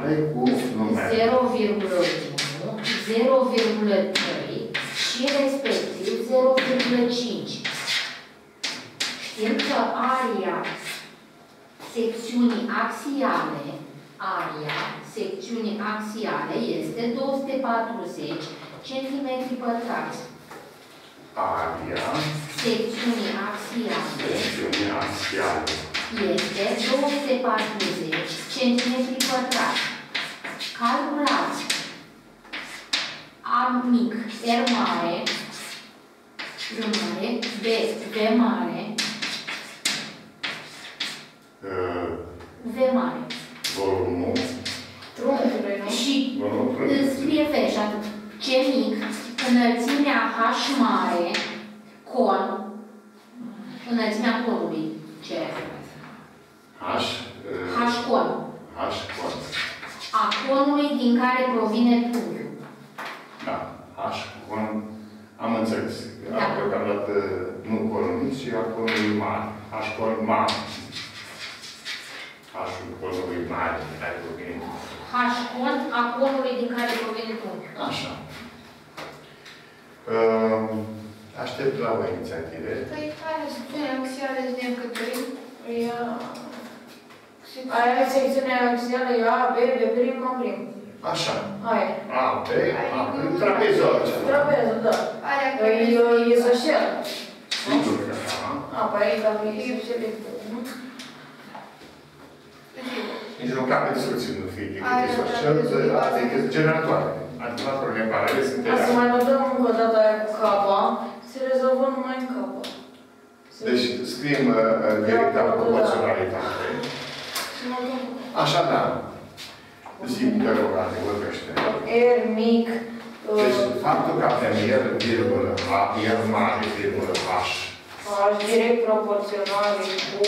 egale cu numere. 0,1, 0,3 și respectiv 0,5. Știm că aria secțiunii axiale este 240 cm pătrați. Aria secțiunii axiale este 240 cm pătrați. Calculați A mic, R mare, R mare, B, V mare, V mare. volumul Și scrie fel și atât. C mic, înălțimea H mare, con, înălțimea conului. Ce? H con. A conului din care provine tunghiul. Da, H con, am înțeles. Da. Deocamdată nu conul mic, ci a conului mare. H con mare. H-ul conului mare din care provine. H con a conului din care provine tunghiul. Așa. Aștept la o inițiative. Păi, aia secțiunea axială de încătări. Aia secțiunea axială e A, B, B prim, A prim. Așa. Aia. A, B, A, trapezul acela. Trapezul, da. Aia Păi e isoscel. Sigur că da. A, păi dacă e isoscel. Nici nu cabe discuții, nu fie decât isoscel, adică generatoare. Generatorul în paralel sunt Ca să mai notăm încă o dată aia cu capa, se rezolvă numai în capa. Deci scriem directa proporționalitate. Așadar, zi, te rog, te vorbește. R mic. Deci, faptul că avem R, virgulă, R mare, virgulă, H. H direct proporțional cu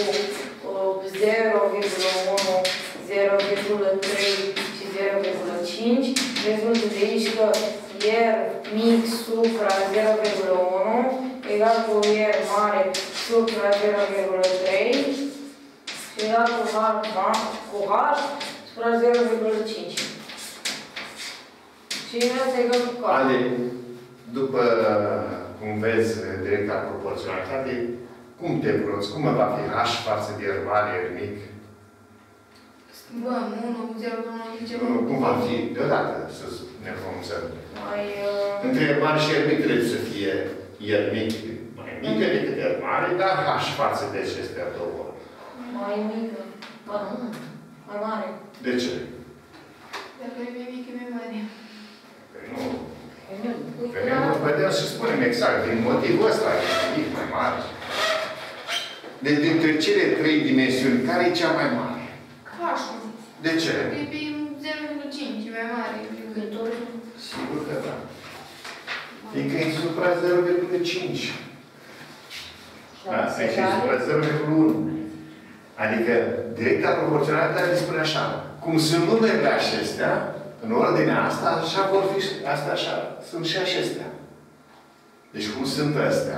0,1, 0,3 și 0,5. Rezultă de aici că R mic supra 0,1 egal cu R mare supra 0,3 și egal cu H supra 0,5. Și asta egal cu K. Ale, după cum vezi directa proporționalitate, cum te pronunți? Cum va fi H față de R mare, R mic? Schimbăm 1, 0, 1, ceva. Cum va fi deodată să ne pronunțăm? Mai... Între R mare și R mic trebuie să fie R mic mai mică decât R mare, dar H față de acestea două. Mai mică. Ba nu. Mai mare. De ce? Dacă e mai mic, e mai mare. Păi nu. Venim, vedem și spunem exact, din motivul ăsta e mic, mai mare. Deci, dintre cele trei dimensiuni, care e cea mai mare? H-ul. De ce? E pe 0,5, e mai mare. Sigur că da. Fiindcă e supra 0,5. Da, e supra 0,1. Adică, directa proporționalitate spune așa. Cum sunt numerele acestea, în ordinea asta, așa vor fi, astea așa, sunt și acestea. Deci cum sunt astea,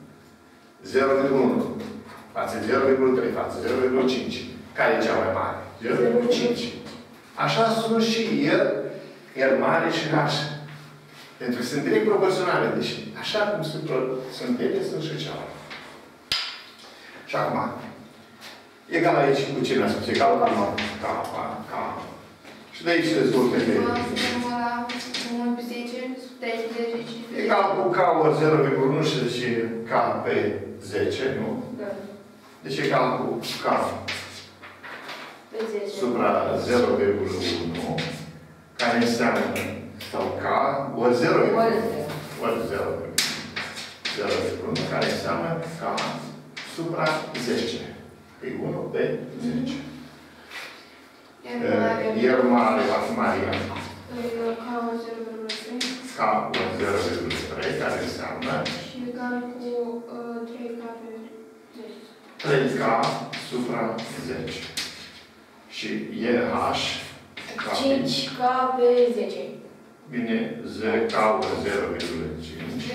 0,1 față 0,3 față 0,5. Care e cea mai mare? 0,5. Așa sunt și R mare și H. Pentru că sunt direct proporționale. Deci, așa cum sunt ele, sunt și cealaltă. Și acum, egal aici cu cine a spus? Egal cu K. Și de aici rezultă de... Egal cu K ori 0,1 și zice K pe 10, nu? Da. Deci egal cu K supra 0,1, care înseamnă, sau K, ori 0,1, care înseamnă K supra 10. Pe 1 pe 10. Iar mare va fi Maria. K ori 0,3, care înseamnă și egal cu 3K pe 10. 3K supra 10. Și e H. 5K pe 10. Bine, K ori 0,5.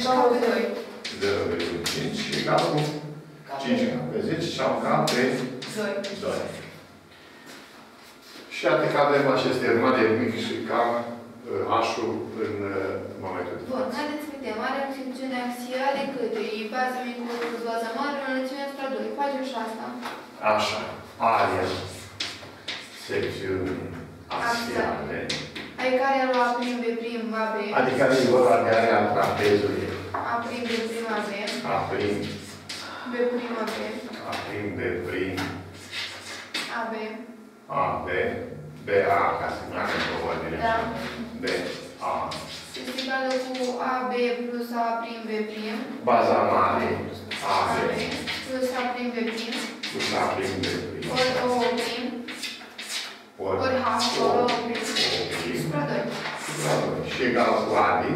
0,5 și egal cu 5K pe 10 sau K pe 2. Și iată că avem aceste mari mic și cam H-ul în momentul de Bun, față. haideți să vedem. Are secțiune axiale cât e? Baza mică plus baza mare, înălțimea asupra 2. Facem și asta. Așa. Are secțiuni axiale. Ai care a luat prim, B prim, A, B. Adică e vorba de area trapezului. A prim, B prim, A, B. A prim, B prim, A, B. A prim, B prim, A, B. A, B, B, A, ca să meargă în ordine. Da. B, A. Este egală cu A, B plus A prim, B prim. Baza mare, A, A, B, B plus A prim, B prim. plus A prim, B prim. Ori O prim. Ori H, ori O prim. Supra 2. Și egal cu Adi.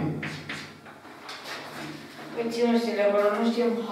Păi ține știile acolo, nu știm H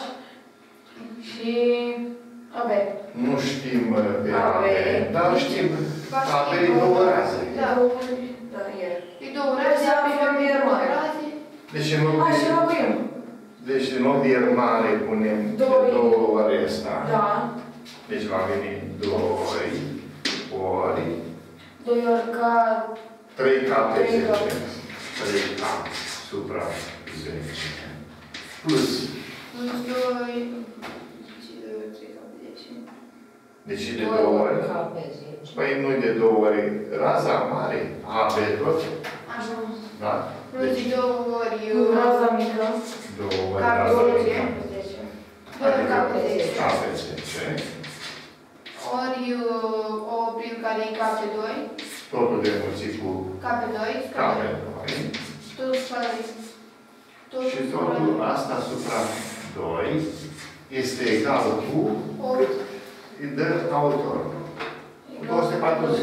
și AB. Nu știm pe AB, AB, dar știm AB e două raze. Da. Da, e. E două raze, A, B, două raze. Deci în loc A, și de, locuim. deci în loc de R mare punem de Doi. două ori ăsta. Da. Deci va veni 2 ori 2 ori ca 3K pe 10. 3K. 3K supra 10. Plus. Plus 2. 3 ca 10. Deci de 2 ori. Păi nu de 2 ori raza mare. AB tot. Așa. Da? Plus Deci 2 ori raza mică. 2 ori Ca raza 10. mică. 2 ori K pe 10. K pe 10. Ori O prim care e K pe 2. Totul de mulțit cu K pe 2. K pe 2. Tot supra 2. Și totul asta supra 2 este egal cu 8. îi dă autor. 240.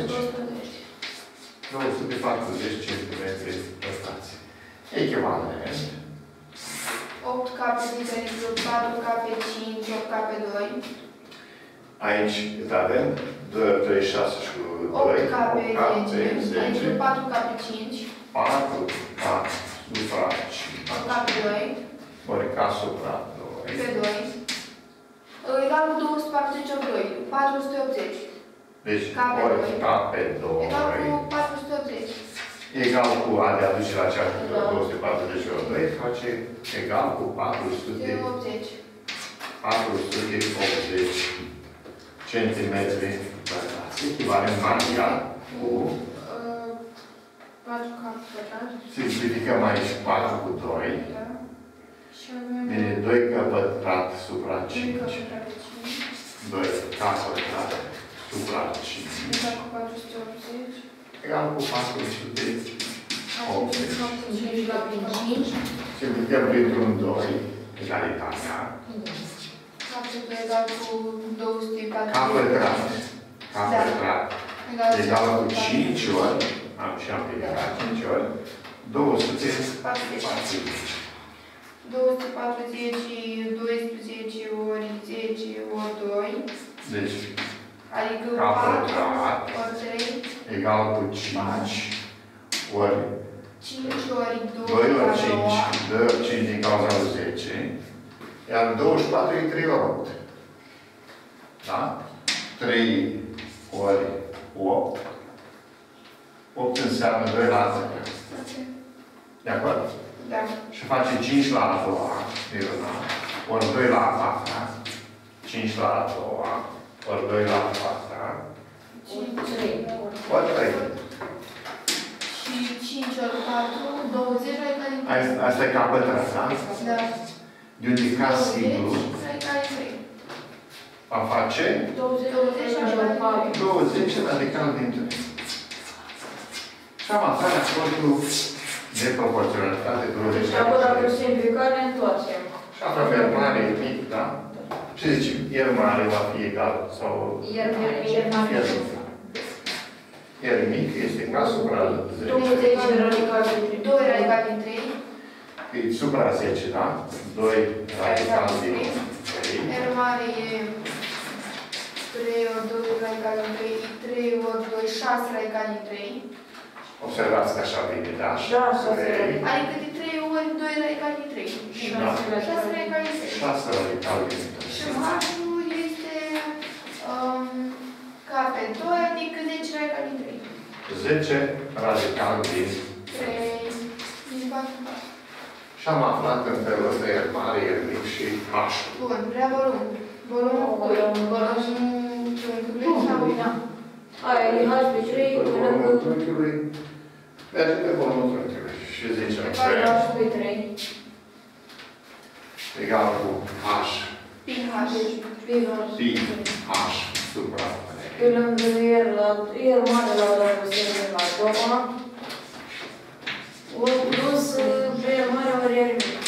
240 cm păstrați. Echivalent. 8 K pe 10 plus 4 K pe 5, 8 K pe 2. Aici avem 2, 3, 6 și cu 8 2. K pe 10. Aici 4 K pe 5. 4 K supra 5. 8 K pe 2. Ori K supra 2. Pe 2. Egal cu 240 ori 2. 480. Deci K pe ori 2. K pe 2. Egal cu 480. Egal cu A de aduce la cea cu 240 ori 2 face egal cu 400. 80. 480 centimetri pătrați. Echivalent marginal cu 4 K pătrat. simplificăm aici 4 cu 2. Da. Și avem Vine 2 K pătrat supra 2 K 5. pătrat pe 5. 2 K pătrat supra 5. Egal cu 480. Egal cu 480. 5 la 5. Simplificăm printr-un 2. Egalitatea. K pe 2 egal cu 240. K pătrat. K Da. pătrat. Egal cu 5 ori. Am și amplificat 5 ori. 240. 240, 12 ori 10 ori 2. Deci, Adică K 4 pătrat ori 3. egal cu 5 ori 5 ori 2 2 ori ori 5, dă 5 din cauza lui 10, iar 24 e 3 ori 8. Da? 3 ori 8. 8 înseamnă 2 la 10. De acord? Da. Și face 5 la a doua, e una, ori 2 la a patra, 5 la a doua, ori 2 la a patra, 5 ori 3. și 5 ori 4, 20 la egal din Asta e ca pătrat, da? Da. De unde ca simplu, 20 la egal din 3. va face 20 la egal din 3. 20 radical din 3. Și am aflat raportul de proporționalitate 20. Și apoi dacă simplificăm, ne întoarcem. Și aproape mare e mic, da? Ce zicem? R mare va fi egal sau... R mic este ca supra 10. 20 radical din 3. 2 radical din 3. E supra 10, da? 2 radical din 3. R mare e 3 ori 2 radical din 3, 3 ori 2, 6 radical din 3. Observați că așa vine, da? Da, așa se vede. Adică de 3 ori 2 radical din 3. Da. 6 radical din 3. 6 radical din 3. Și H-ul este K pe 2, adică 10 radical din 3. 10 radical din 3 din 4. Și am aflat în felul ăsta R mare, R mic și H. Bun, vrea volum. Volumul cui? Volumul trunchiului sau? Da. Aia e H pe 3, Volumul trunchiului. Merge pe volumul trunchiului. Și zicem că H pe 3. egal cu H. Pi H. Pi H supra Pe lângă R mare la răsări la a doua. Ori plus R mare ori R mic.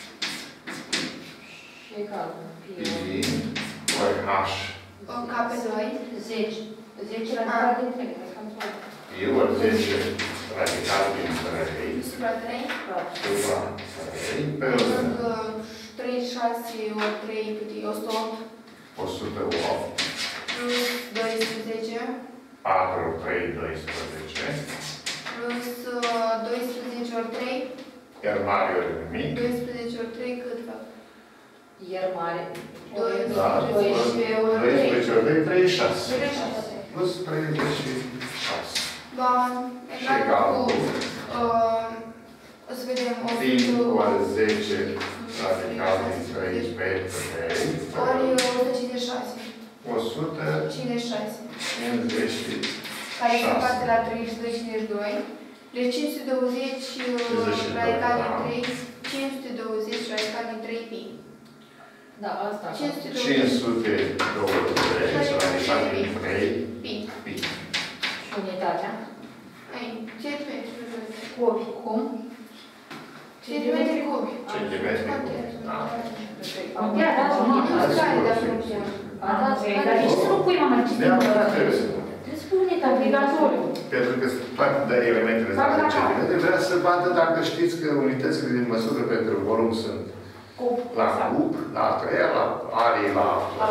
Și egal. Pi ori H. K pe 2. 10. 10 radical din 3. Pi ori 10 radical din 3. Supra 3. Supra 3. Pe lângă 3, 6 ori 3 cât e? 108. 108. Plus 12. 4 ori 3, 12. Plus 12 ori 3. R mare ori mic. 12 ori 3 cât fac? R mare. 12 ori 3. 12 ori 3, 36. 36. Plus 36. Bun. Și egal cu o să vedem. pi ori 10 radical din 3 pe 3. Ori 156. 156. Care se împarte la 3 și 252. Deci 520 radical din 3. 520 radical din 3 pi. Da, asta. 520 radical din 3 pi. pi. Și unitatea. Ai, centimetri. Cubi. Cum? Centimetri cubi. Centimetri. Da. Contează, Care de funcțiune? dar de ce să nu pui, mama, ce Neapărat trebuie să pun. trebuie să pui unitate, obligatoriu. Pentru că toate elementele astea de centimetri vrea să vadă dacă știți că unitățile din măsură pentru volum sunt la cub, la treia, la arie, la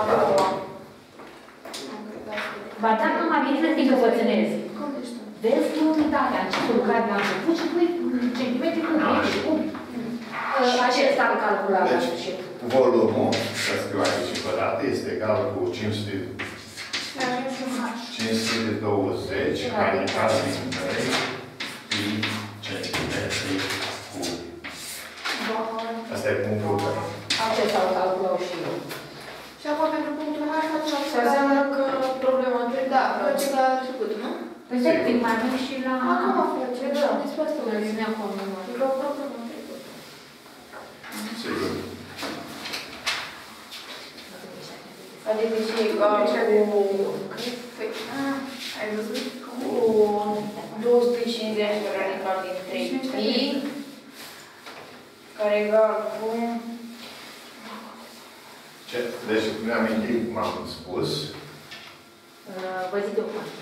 Ba da, mama, bine să te încăpățânezi. Cum de știu? Vezi tu unitatea, începutul care la început și pui centimetri cu metri, cum? Acesta am calculat la Deci, sfârșit. volumul, să scriu aici și pe dată, este egal cu 520 radical din 3 pi centimetri cubi. Asta e punctul 3. Acesta îl calculau și eu. Și acum pentru punctul H facem Și înseamnă că problema trebuie. Da, face la trecut, nu? Păi stai, că mai avem și la... Acum face, da. Despre asta Nu vreau. vine acolo numai. E o problemă în trecut. Sigur. Adică și egal cu... Păi, ai văzut? cu 250 radical din 3 pi, care egal cu... Deci, ne amintim cum am spus. Vă zic eu cum.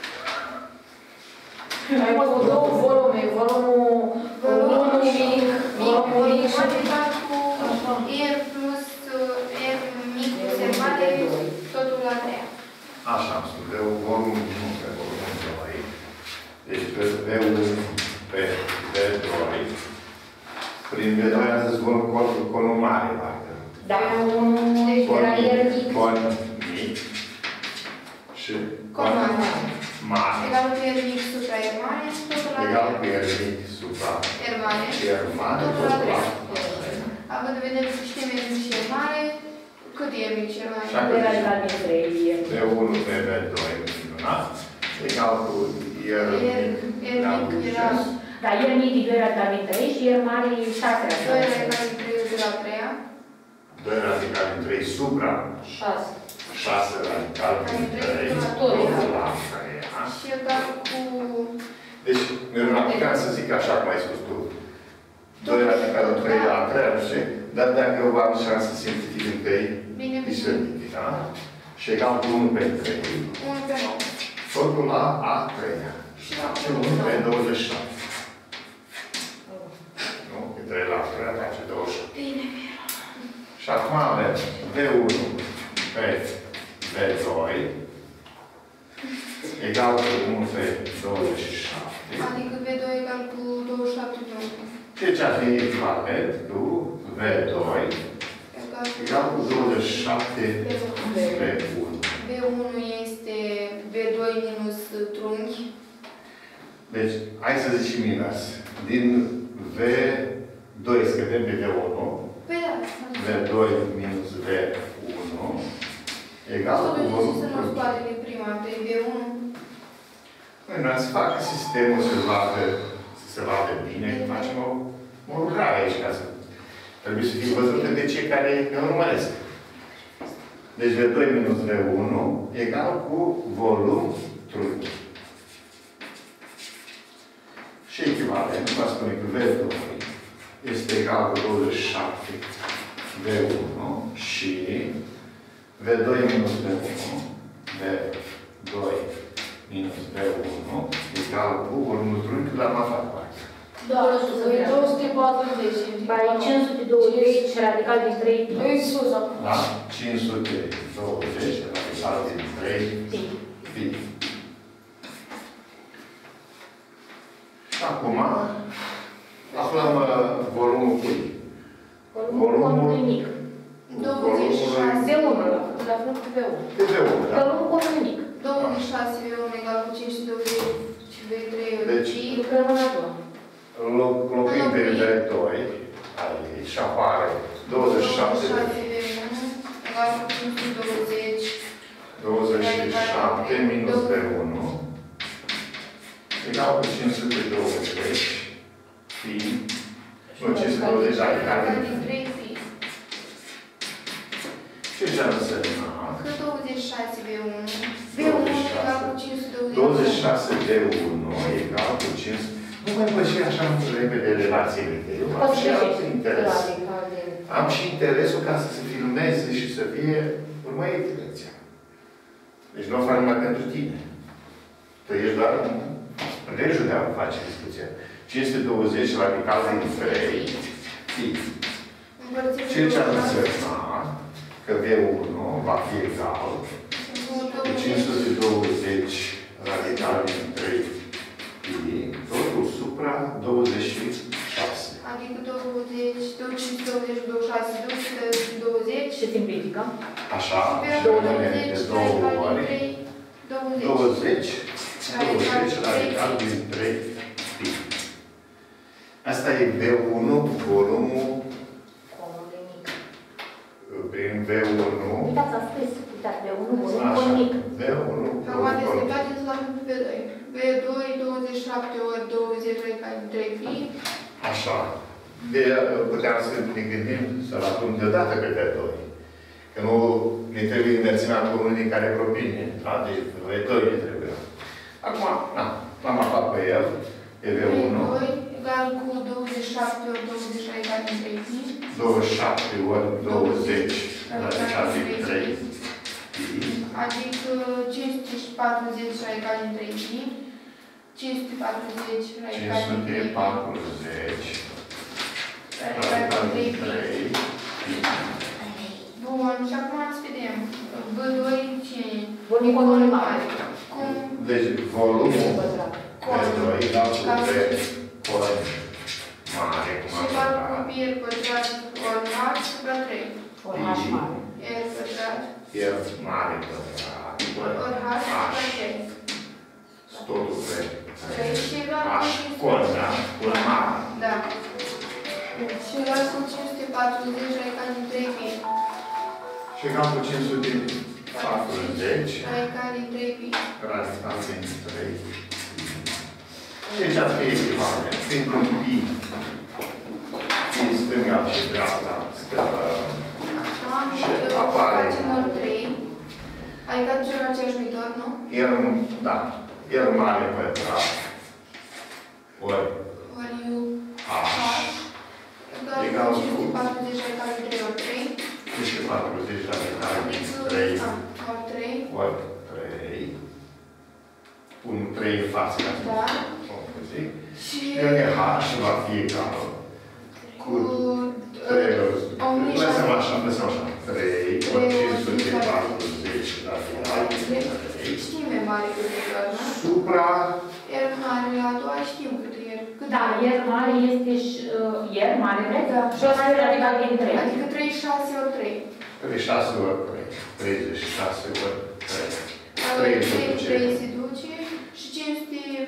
Ai cu două volume, volumul mic, volumul mic și... Egal cu R plus R mic plus R mare, totul la 3. Așa am spus, de volum, nu pe volumul 2. Deci pe V1 pe V2. Prin V2 am zis volum mare, parcă. Da, deci era el mic. Con mic. Și con mare. Egal cu R mic supra R mare, totul la 3. Egal cu R mic supra R mare. R mare, Totul totul la la 3. Având în vedere că știm R mic și R mare, cât e R mic și R mare? Așa. De radical din 3. V1 pe V2 minunat. Egal cu R mic. R mic era Da, el mic e 2 radical din 3 și el mare e 6 radical 2 din 3. radical din 3 de la 3. 2 radical din 3 supra 6. 6 radical din 3 totul la 3. Și egal cu... Deci, mi-am aplicat să zic așa cum ai spus tu. 2 radical din 3 la 3, nu știu, dar dacă eu am șansă să simplific în 3, Bine, îi simplific, da? Și egal cu 1 pe 3. 1 pe 9. Totul la A3. Și la Și 1 pe 27. Nu? Pe 3 la 3 face 27. Bine. Și acum avem V1 pe V2 egal cu 1 pe 27. Adică V2 egal cu 27 pe 1. Deci ar fi echivalent cu V2 Egal egal cu 27 cu pe 1. V1 este V trunchi. Deci, hai să zicem invers. Din V2 scădem pe V1. Păi da. V2 minus V1 egal cu volumul să nu trunchi. scoate din prima, pe V1. Noi noi să facă sistemul să se vadă bine, facem o lucrare aici, ca să trebuie să fie văzută de cei care ne urmăresc. Deci V2 minus V1 egal cu volum trunchi. Și echivalent, va spune că V2 este egal cu 27 V1 și V2 minus V1, V2 minus V1 egal cu volumul trunchi la masa parte. Da, 240. Bai 520 radical din 3 pi. Ei sus acum. Da? 520 radical din 3 pi. Și acum aflăm volumul cui? Volumul mic. 26 V1 La fel cu V1. De V1, da? Volumul volumul mic. 26 V1 egal cu 520 și V3 Deci, pi. Lucrăm în acolo. Locuim pe V2 aici și apare 27 V1 egal cu 520 27 minus V1 egal cu 520 pi. Nu, 520 radical din 3 pi. Ce ce-ar însemna? Că 26 V1 egal cu 520. 26 V1 egal cu 5. Nu mai păși așa repede relațiile. Eu am și alt interes. Am și interesul ca să se filmeze și să fie urmărit lecția. Deci nu o fac numai pentru tine. Tu ești doar în rejul de a face discuția. 520 radical din 3 pi. Ce ce-ar însemna că V1 va fi egal cu 520 radical din 3 pi, totul supra 26. Adică 20, 520, 26, 220. Și simplificăm. Așa, și 20 de două ori. 20. 20 radical din 3 pi. Asta e V1, volumul Comun de mic. prin V1. Uitați, a scris. Uitați, V1, volumul Așa, mic. V1, Acum descriptate să luăm pe V2. V2, 27 ori 20 radical din 3 pi. Așa. Puteam să ne gândim să-l aflăm deodată pe V2. Că nu ne trebuie înălțimea comunii care provine. Da? Deci V2 ne trebuie. Acum, na, l-am aflat pe el. E V1. V2 egal cu 27 ori 20 radical din 3 pi. 27 ori 20 radical din 3 pi. Adică 540 radical din 3 pi. 540 radical din 3 pi. 540 Radical din 3 pi. 3 pi. Bun, și acum să vedem. V2 ce e? Volumul mare. Cum? Deci volumul Pătrat. V2 egal cu V ori mare, cum Și am egal cu arătat. pi r pătrat ori mare supra 3. Ori H mare. R pătrat R mare pătrat. ori H supra 3. Totul pe 3 și egal H cu cu da? Cu mare. Da. Și egal cu 540 radical din 3 pi. Și egal cu 540 Radical din 3 pi. radical din 3 pi. Deci ar fi echivalent. Pentru pi, stânga și dreapta scăpăm. Așa, Și și apare. facem ori 3. Adică ducem la aceeași viitor, nu? Da. R mare pătrat ori Ori U H. egal cu 540 radical din 3 ori 3. 540 radical din 3 Ori 3. ori 3. Pun 3 în față, ca să Da. spun zic. Și H va fi egal cu 3 ori. 1600. Lăsăm așa, lăsăm așa. 3 ori 540 radical din 3. Știm e mare cât e doar, nu? Supra R mare, a doua știm cât e R. Cât Da, R mare este R mare, vreți? Da. Și ăsta e radical din 3. Adică 36 ori 3. 36 ori 3. 36 ori 3. 3 3 se duce. 3 se duce.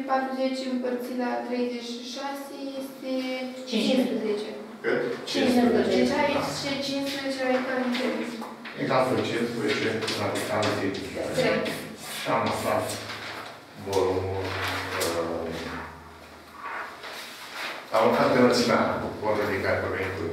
40 împărțit la 36 este 15. Cât? 15. Deci aici și 15 radicale în 3. Egal cu 15 radicale de 3. Și am aflat volumul. Am aflat înălțimea volumului care provenit cu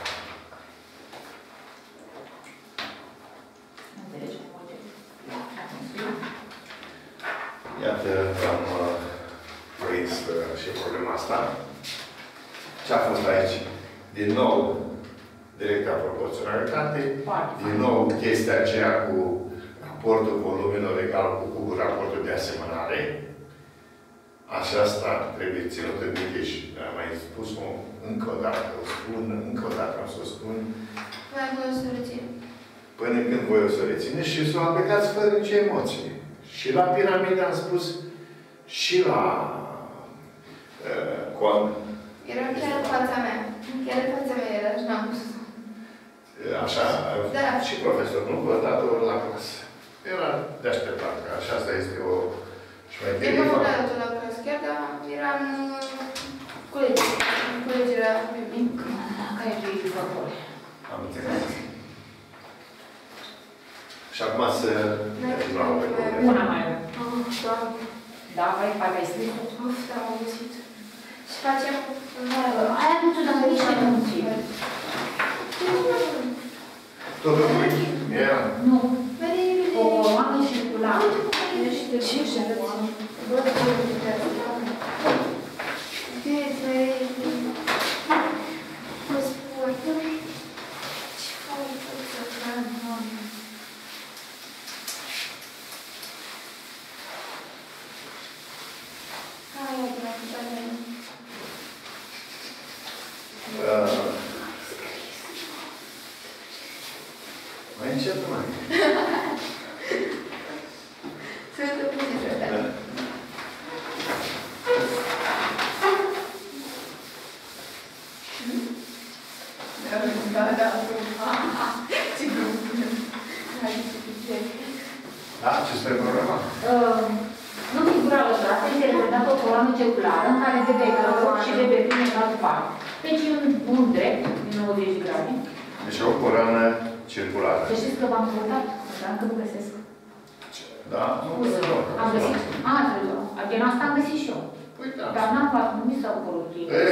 iată că am prins și problema asta. Ce a fost aici? Din nou, directa proporționalitate. Din nou, chestia aceea cu raportul volumelor egal cu raportul de asemănare. Aceasta trebuie ținută în minte și am mai spus-o încă o dată, o spun, încă o dată am să o spun. Mai voi o să rețin. Până când voi o să rețineți și să o aplicați fără nicio emoție. Și la piramide am spus, și la con. Era chiar în fața mea. Chiar în fața mea era și n-am pus. Așa, da. Și profesorul, nu vă dat ori la clasă. Era de așteptat, că așa asta este o șmecherie. Eu nu am dat la clasă chiar, dar eram colegi era mic. Care e viitorul? Am înțeles. Și acum să continuăm pe probleme. Una mai avem. Da, hai, parcă ai scris. Uf, da, am găsit. Și facem... Aia nu știu dacă ești anunții. Tot în mâini? Era? Nu. O coloană circulară. Ce și arăți? Bă, ce uitați? Vedeți, mă spun. Ce faci? Mai încet, mai. Să te puteți asta. Da. Ce grup. Da, ce spre programa? Nu figura lăsată este reprezentată o coloană circulară în care VB egal și VB prim egal cu 4. Deci un drept din 90 grade. Deci o coloană circulară. Să știți că v-am căutat, dar încă nu găsesc. Da? Am găsit. Din asta am găsit și eu. Păi da. Dar n-am luat, nu mi s-au părut.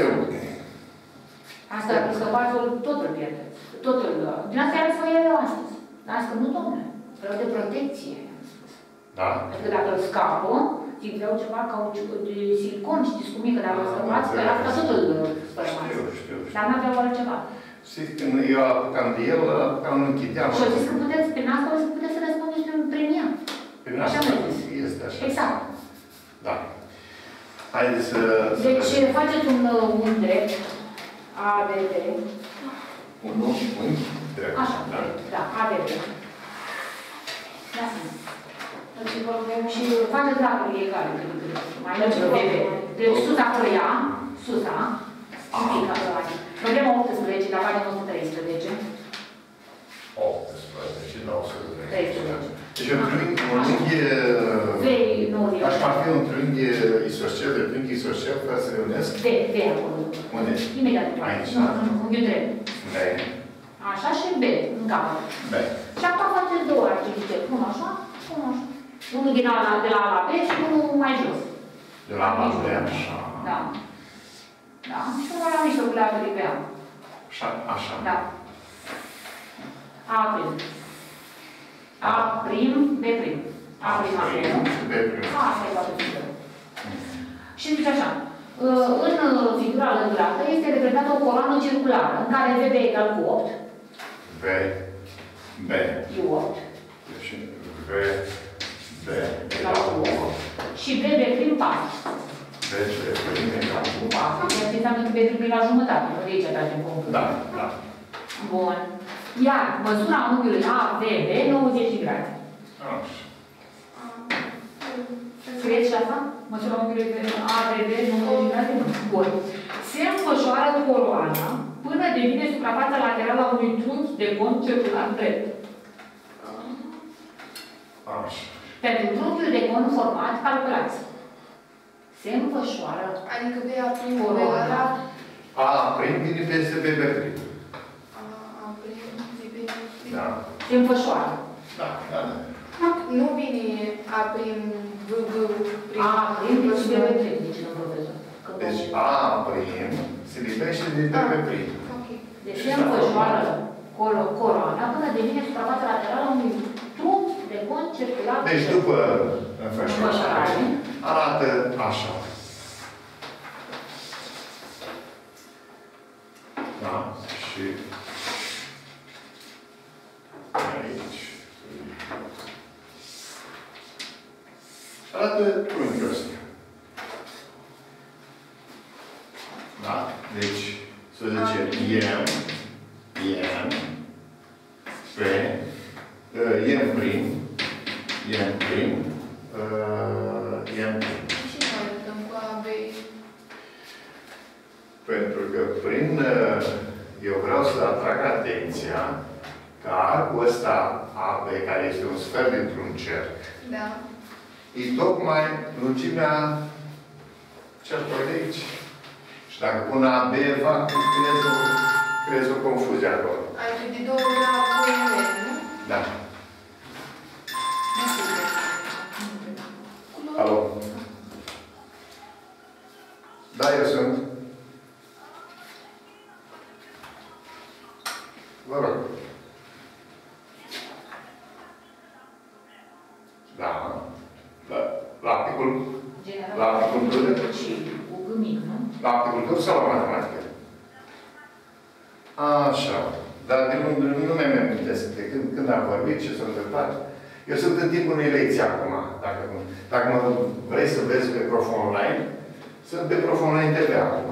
Asta a zis că bazul tot îl pierde. Din asta are să eu astăzi. Dar asta nu, domnule. Vreau de protecție. Da? Adică dacă îl scapă, îi vreau ceva de silicon, știți cum e, că dacă îl scăpați, pe asta tot îl spărăm. Știu. Dar n-aveau altceva. Știți, când eu apucam de el, apucam în închideam. Și au zis că puteți, prin asta o să puteți să răspundeți prin ea. Prin asta este așa. Exact. Da. Haideți să... Deci faceți un drept ABD. Un drept. Așa, da, ABD. Lasă-mă. Și faceți lacurile egale, mai merge pe VB. Deci sus acolo ea, sus, da? Un pic acolo. Problema 18, la pagina 113. 18, 913. Deci un triunghi... Vei, nu, aș mai fi un triunghi isoscel, de triunghi isoscel, fără să reunesc? V acolo. Unde? Imediat după. Aici, da? Nu, unghiul drept. B. Așa și B, în capăt. B. Și acum faceți două artifice. Unul așa, unul așa. Unul de la A la B și unul mai jos. De la A la B, așa. Da. Da. Și unul la mijlocul laterului pe A. Așa. Da. A prim. A prim, B prim. A prim, A prim. B prim. Asta e toată figura. Și zice așa. În figura alăturată este reprezentată o coloană circulară în care VB egal cu 8. B. E 8. Deci B Egal cu 8. Și BB prim 4. B prim egal cu 4. Ceea ce înseamnă că B prim e la jumătate. Nu de aici tragem punctul. Da. Bun. Iar măsura unghiului AVB 90 grade. Așa. Scrieți și asta? Măsura unghiului AVB 90 grade? Bun. Se înfășoară coloana până devine suprafața laterală a unui trunchi de cont circular drept. Așa. Pentru trunchiul de cont format, calculați. Se înfășoară. Adică B A prim, B Coroana. A. A prim vine peste B prim. A prim, B prim. Da. Se înfășoară. Da, da, da. Nu vine A prim, V prim. A prim, deci B prim, nici nu profesor. Deci A prim se lipește de B prim. Ok. Deci se înfășoară coroana până devine suprafața laterală a unui trunchi de con circular. Deci după înfășurare arată așa. Da? Și aici. Arată trunchiul ăsta. Da? Deci, să zicem, M, P, M prim, M prim, M prim. Și noi dăm cu A, B. Pentru că eu vreau să atrag atenția că arcul ăsta AB, care este un sfert dintr-un cerc, Da. e tocmai lungimea cercului de aici. Și dacă pun AB, creez o confuzie acolo. Adică de 2 ori A cu M, nu? Da. Alo? Da, eu sunt. Vă rog. Da. La apicultură? La apicultură? Și cu gâmic, nu? La apicultură sau la matematică? Așa. Dar nu mi-am amintesc de când am vorbit, ce s-a întâmplat. Eu sunt în timpul unei lecții acum. Dacă mă vrei să vezi pe Prof Online, sunt pe Prof Online TV acum.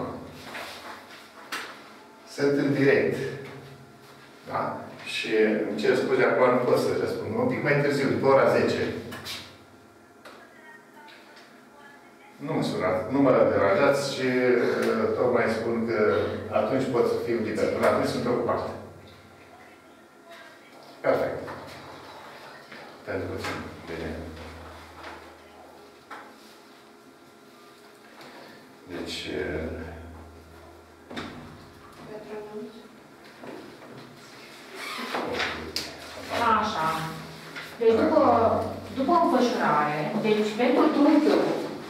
Sunt în direct. Da? Și îmi cer scuze, acum nu pot să răspund. Un pic mai târziu, după ora 10. Nu mă sunați, nu mă deranjați și tocmai spun că atunci pot să fiu liber. Până atunci sunt ocupat. Perfect. Pentru puțin. Bine. Deci... Așa. Deci după înfășurare, deci pentru trunchiul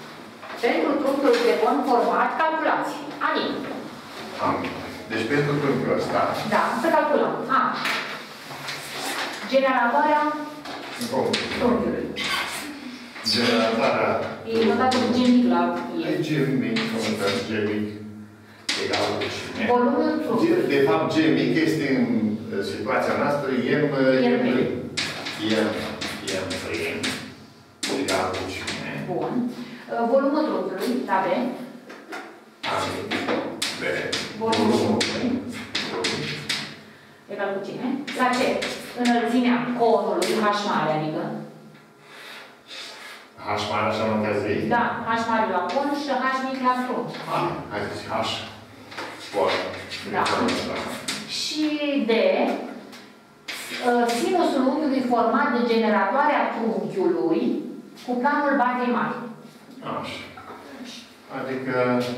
de con format, calculați. Anin. Deci pentru trunchiul ăsta... Da, să calculăm. A. Generatoarea trunchiului. Generatoarea... E notat cu G mic la E G mic, notat G mic egal cu cine? volumul trunchiului. De fapt, G mic este în situația noastră M prim. M prim egal cu cine? Bun. Volumul trunchiului, la B. A mic, B. Volumul trunchiului. Egal cu cine? La C. Înălțimea conului, H mare, adică. H mare, așa notează ei? Da, H mare la con și H mic la trunchi. Hai să zic H. Bun. Da. Și D. Sinusul unghiului format de generatoarea trunchiului cu planul bazei mari. Așa. Adică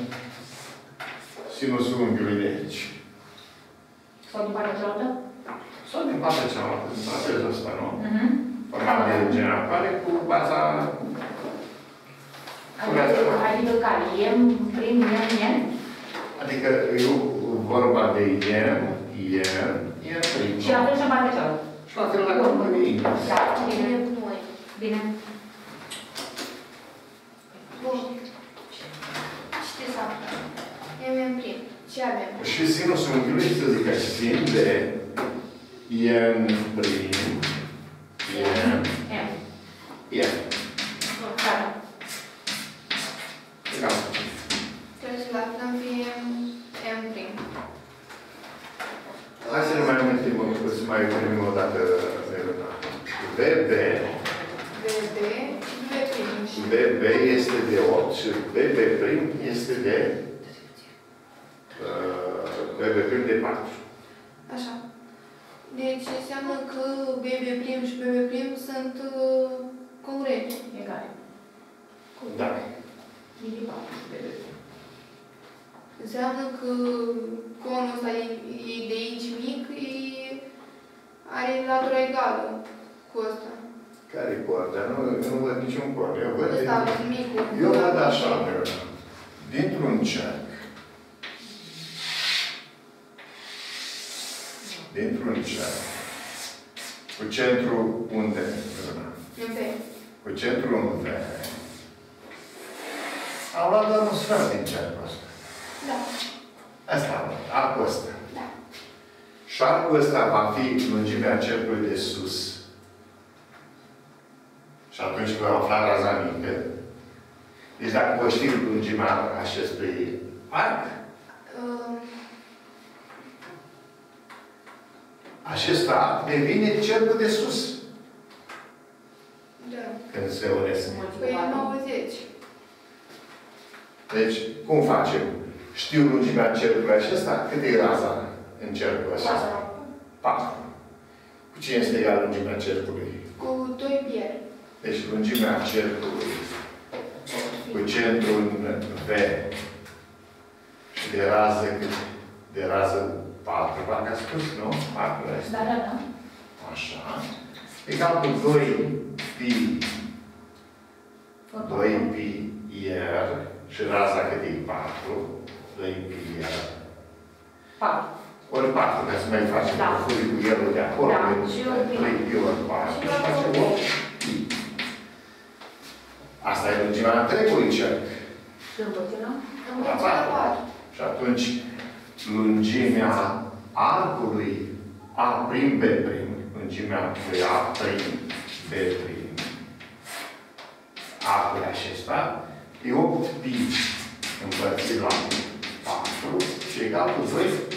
sinusul unghiului de aici. Sau din partea cealaltă? Sau din partea cealaltă, din trapezul ăsta, nu? Format de generatoare cu baza... Adică care? M prim, N? Adică e vorba de M prim. Și la fel și în partea cealaltă. Și la fel la urmă de I. Da, bine. Bine. Bun. Știți asta. M prim. Ce avem? Și sinusul unghiului, să zic așa, sin de M prim, M. Care? Egal. Trebuie să-l aflăm pe M prim. Hai să ne mai amintim, să mai primim o dată BB. BB și B prim. BB este de 8 și BB prim este de BB prim de 4. Așa. Deci înseamnă că BB prim și BB prim sunt congruente. Egale. Da. Înseamnă că conul ăsta e de aici mic, are latura egală cu ăsta. Care cor? Dar nu văd niciun cor. Ăsta micul. Eu văd așa, dintr-un cerc. Dintr-un cerc. Cu centru unde? În V. Cu centru în V. Am luat doar un sfert din cercul ăsta. Da. Asta am luat, arcul ăsta. Da. Și arcul ăsta va fi lungimea cercului de sus. Și atunci când vom afla raza mică, deci dacă vă știu lungimea acestui arc, acest arc devine cercul de sus. Da. Când se unesc. Păi 90. Deci, cum facem? Știu lungimea cercului acesta? Cât e raza în cercul acesta? 4. Cu cine este egal lungimea cercului? Cu 2 pieri. Deci lungimea cercului cu centrul în V și de rază cât? De rază 4, parcă a spus, nu? 4 este. Da. Așa. Egal cu 2 pi 2 pi R și raza cât e 4. 2 pi R. 4. Ori 4, ca să mai facem furii cu elul de acolo. Da, și 2 pi ori 4. Și facem 8 pi. Asta e lungimea întregului cerc. Și atunci, lungimea arcului A', B', lungimea lui A', B', arcul acesta, e 8 pi împărțit la 4 și egal cu 2 pi.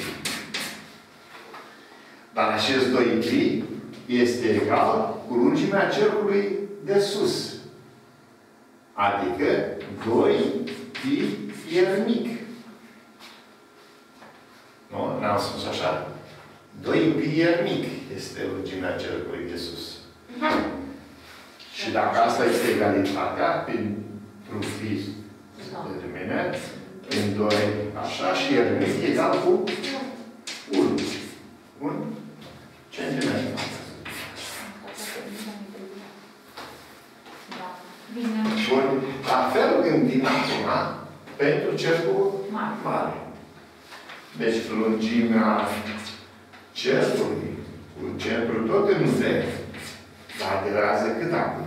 Dar acest 2 pi este egal cu lungimea cercului de sus. Adică 2 pi R mic. Nu? N-am spus așa? 2 pi R mic este lungimea cercului de sus. Și dacă asta este egalitatea, pentru fi determinat, în 2 așa și R mic egal cu 1. 1 centimetru. Bun. La fel gândim acum pentru cercul mare. Deci lungimea cercului cu centrul tot în V, dar de rază cât acum?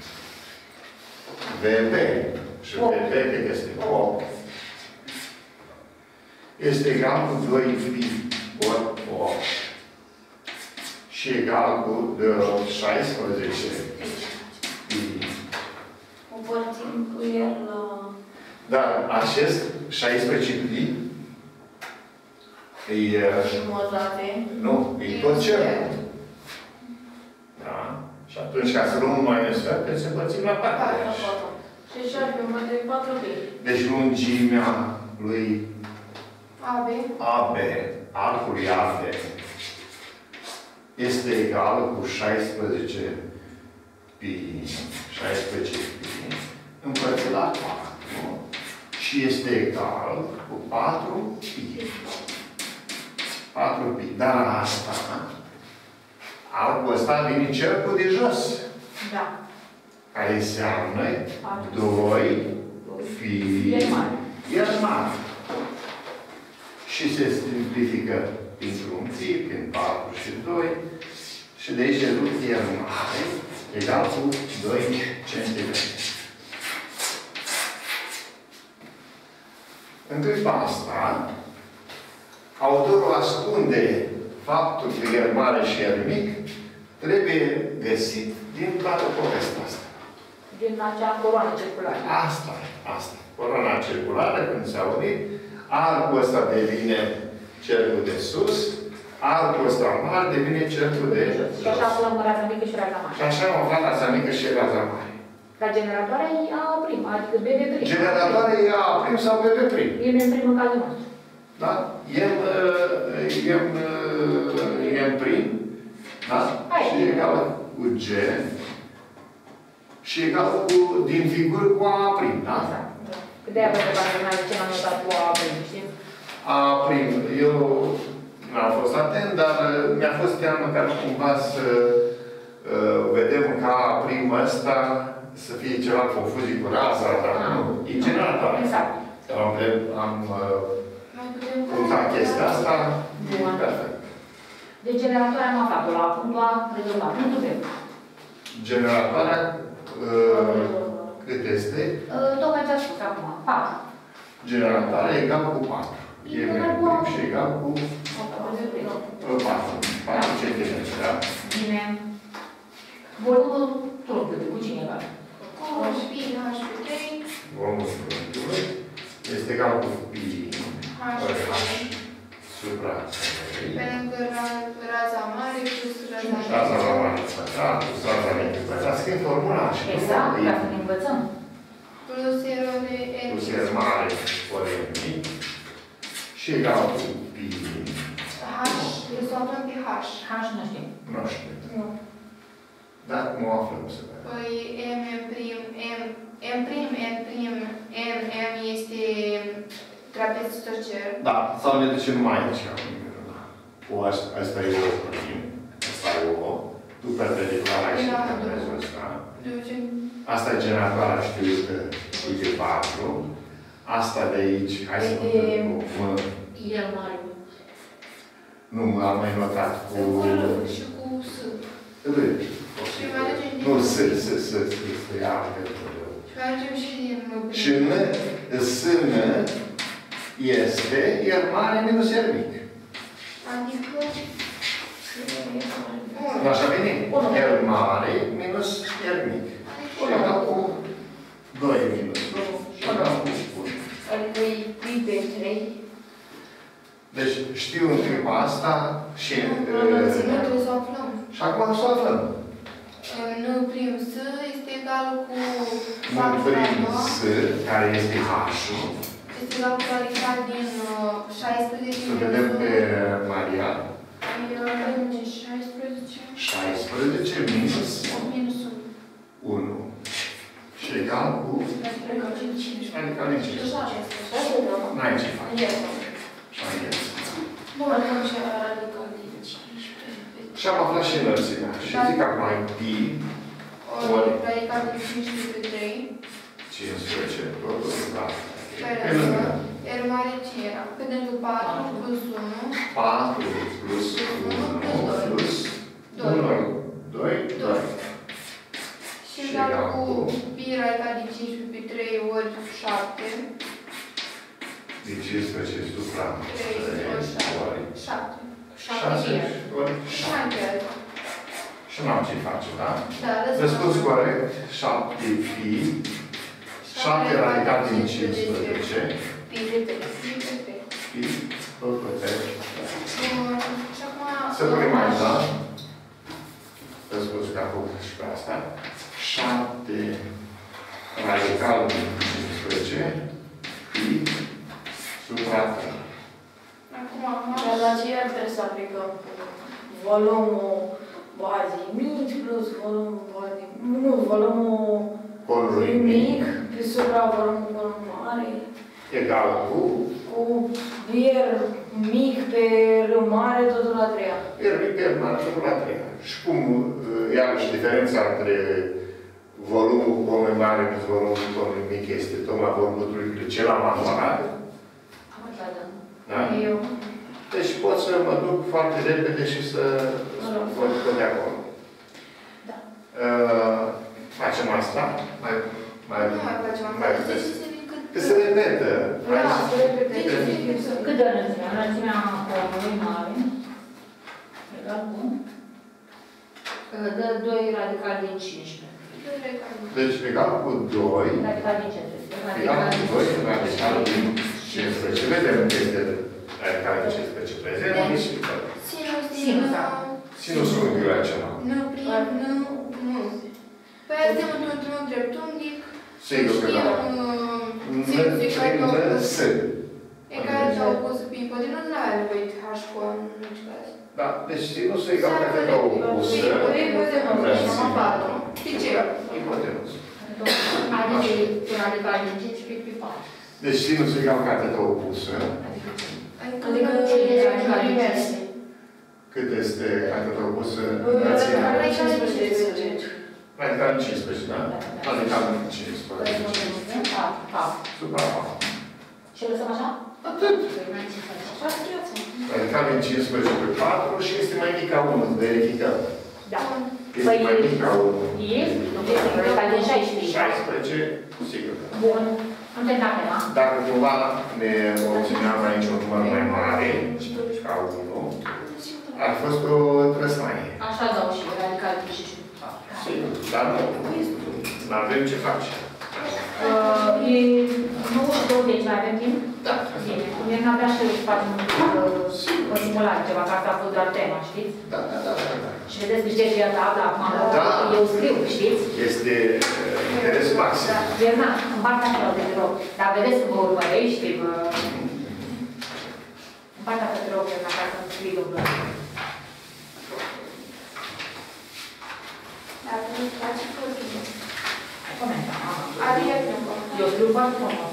VB. Și VB cât este? 8. Este egal cu 2 pi ori 8 și egal cu 16 pi. Împărțim cu el la... Dar acest 16 pi e... jumătate. Nu, e tot cercul. Da? Și atunci, ca să luăm mai nesfert, trebuie să împărțim la 4. Și 7 împărțim 4 pi. Deci lungimea lui AB, arcului AB, este egal cu 16 pi, 16 pi, împărțit la 4. Și este egal cu 4 pi. 4 pi. Dar asta, arcul ăsta vine cercul de jos. Da. Care înseamnă 2 pi R mare. Și se simplifică printr-un pi, prin 4 și 2. Și de aici rezultă R mare egal cu 2 cm. În clipa asta, autorul ascunde faptul că R mare și R mic trebuie găsit din toată povestea asta. Din acea coroană circulară. Asta. Coroana circulară, când s-a unit, arcul ăsta devine cercul de sus, arcul ăsta mare devine cercul de jos. Și așa aflăm raza mică și raza mare. Și așa am aflat raza mică și raza mare. Dar generatoarea e A', adică BB'. Generatoarea e A' sau BB'. E M' în cazul nostru. Da? M', da? Și egal cu G. Și egal cu, din figură cu A', da? De-aia vă întrebați de ce n-am notat cu A prim, știți? A prim. Eu n-am fost atent, dar mi-a fost teamă ca cumva să vedem ca prim ăsta să fie ceva confuzii cu raza, dar nu. E generatoare. Exact. Am punctat chestia asta. Perfect. Deci generatoarea am aflat la punctul A rezolvat. Punctul B. Generatoarea cât este? Tocmai ce-a spus acum. 4. Generatoarea egal cu 4. E prim și egal cu 4. 4 centimetri, da? Bine. Volumul truncului, cu cine egal? Cu pi h pe 3. Volumul truncului este egal cu pi supra Pe lângă raza mare plus raza la mare pătrat, plus raza mică pătrat. Scrie formula și exact, ca să ne învățăm. plus R de N. plus R mare ori R mic și egal cu pi. H, rezolvăm pe H. H nu știm. Nu știu. Nu. Dar nu aflăm să vedem. Păi M prim, M este trapez isoscel. Da, sau ne ducem mai aici. O, asta e O prim. Asta e O. Tu perpendicular aici. Asta e generatoarea, știu că e de 4. Asta de aici, hai să vedem cu M. El mare. Nu, am mai notat cu... Și cu S. Nu, S, ia Și mergem și din M. Și S, este R mare minus R mic. Adică... Nu așa vine? R mare minus R mic. Și egal cu 2 minus 1 și egal cu 1. Adică e pi pe 3. Deci știu în clipa asta și... Trebuie să o aflăm. Și acum să o aflăm. N prim S este egal cu... N prim S, care este H-ul. Este egal cu radical din 16. Să vedem pe Maria. 16 minus 1. Și egal cu... Radical din 5. N-ai ce faci. Bun, atunci radical din 15. Și am aflat și înălțimea. Și zic acum ai pi ori radical din 15 pe 3. 15, totul, da. Pe lângă. R mare ce era? Pe lângă 4 plus 1. 4 plus 1 plus 2. Și egal cu pi radical din 15 pe 3 ori 7. Din 15 supra 3 ori 7. 6 ori 7. Și n-am ce face, da? Da, răspuns corect, 7 pi. 7 radical din 15. Pi de 3. Pi, tot pe 3. Și acum... Să punem mai, da? Răspuns că acum și pe asta. 7 radical din 15. Pi supra 3. Dar la aceea trebuie să aplicăm volumul bazei mici plus volumul bazei... Nu, volumul mic supra volumul mare. Egal cu? Cu R mic pe R mare totul la 3-a. R mic pe R mare totul la 3-a. Și cum, iarăși, diferența între volumul cu volume mare minus volumul cu volume mic este tocmai volumul de cel amazorat? Da? Eu. Deci pot să mă duc foarte repede și să văd tot de acolo. Da. Facem asta? Nu mai facem asta. Că se repetă. Da, se repetă. Cât de înălțimea? Înălțimea omului mare. Egal cu? Dă 2 radical din 15. Deci egal cu 2. Radical din 15. Egal cu 2 radical din 15. Vedem că este radical din 15 prezent. Sinusul unghiului acela. Nu, nu. Păi azi de un dreptunghic. Sigur că da. Egal sau opus pi ipotenuză, nu are nevoie de H cu în nici caz. Da, deci sinusul egal cu efectul opusă. Ipotenuză, am 4. De ce? Ipotenuză. Adică radical din 15 pe 4. Deci sinusul egal cu cateta opusă. Adică radicalul inverse. Cât este cateta opusă? Radicalul 15. Radicalul 15, da? Radicalul 15. Supra 4. Și lăsăm așa? Atât. Așa scrieți. Radicalul 15 pe 4 și este mai mic ca 1. Verificăm. Da. Este mai mic ca 1. Este, radical de 16. 16, sigur. Bun. Am terminat tema. Dacă cumva ne obțineam aici un număr mai mare, ca 1, ar fi fost o trăsnaie. Așa dau și radical de 16. Sigur, dar nu avem ce face. E 9 și 20, mai avem timp? Da. Bine. Mie n-am vrea să facem o simulare, ceva, că asta a fost doar tema, știți? Da. Și vedeți că știți că tabla acum, Da. eu scriu, știți? Este interes maxim. Da, Bierna, în partea asta de rog. Dar vedeți că vă urmărești, în partea asta de rog, Bierna, ca să-mi scrii dublă. Dacă nu-ți place, foarte bine. Comenta. Adică nu. Eu scriu foarte frumos.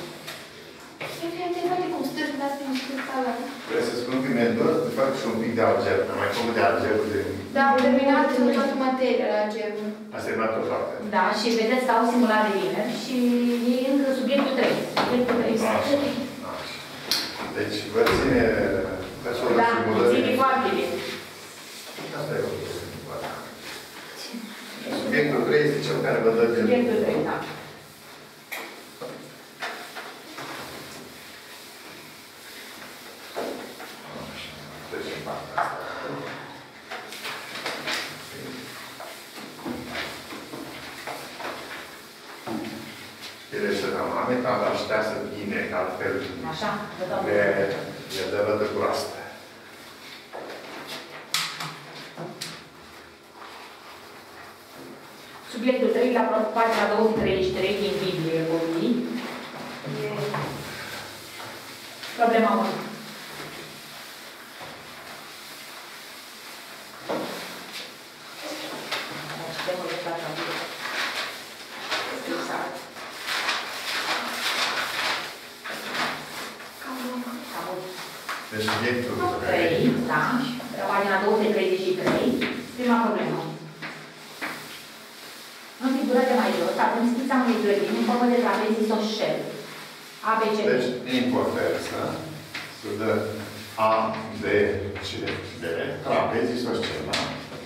Te face cum stârg, dar să nu stârg tabla. Vreau să spun că mi-e dor de fapt și un pic de algebră. Am mai făcut de algebră de... Da, am terminat toată materia la algebră. Asta e tot toată. Da, și vedeți că au simulare vineri și e încă subiectul 3. Subiectul 3. Deci, vă ține persoana Da, simulării. ține foarte bine. Asta e o subiectul 3 este cel care vă dă de... Subiectul 3, da. Deci, în partea asta. Ele să rămâne, dar așteaptă bine, că altfel Așa, vă dau. le dă rădă cu asta. Subiectul 3, la pagina 233 din Biblie, copii. Problema 1. Deci subiectul 3, da, la pagina 233, prima problemă. În figura de mai jos, avem schița unei grădini în formă de trapez isoscel. ABC. Deci, importanță să dă A, B, C, D, trapez isoscel, da?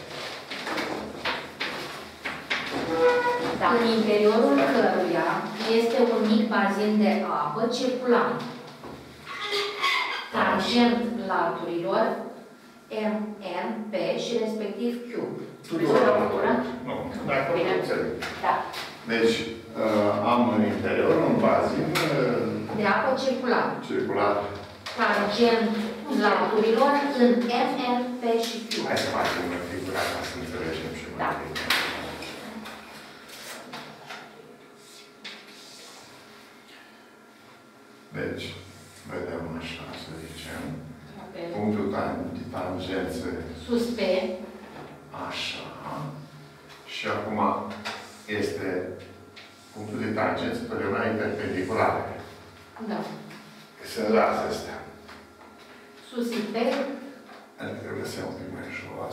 Da. În interiorul căruia este un mic bazin de apă circulant, tangent laturilor MN, P și respectiv Q. Tuturor. Nu, dacă nu înțeleg. Da. Deci, am în interior un bazin De apă circulant. circular. Tangent laturilor în MN, P și Q. Hai să facem o figură ca să înțelegem și mai Da. bine. Deci, vedem așa, să zicem. Punctul de tangență. Sus P. Așa. Și acum este punctul de tangență totdeauna perpendiculare. Da. Sunt raze astea. Sus P. Adică trebuie să iau un pic mai jos.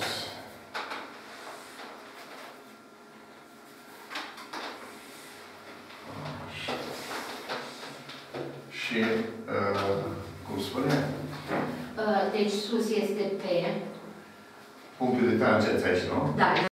Așa. Și, cum spune? Deci sus este P. Punctul de tangență aici, nu? Da,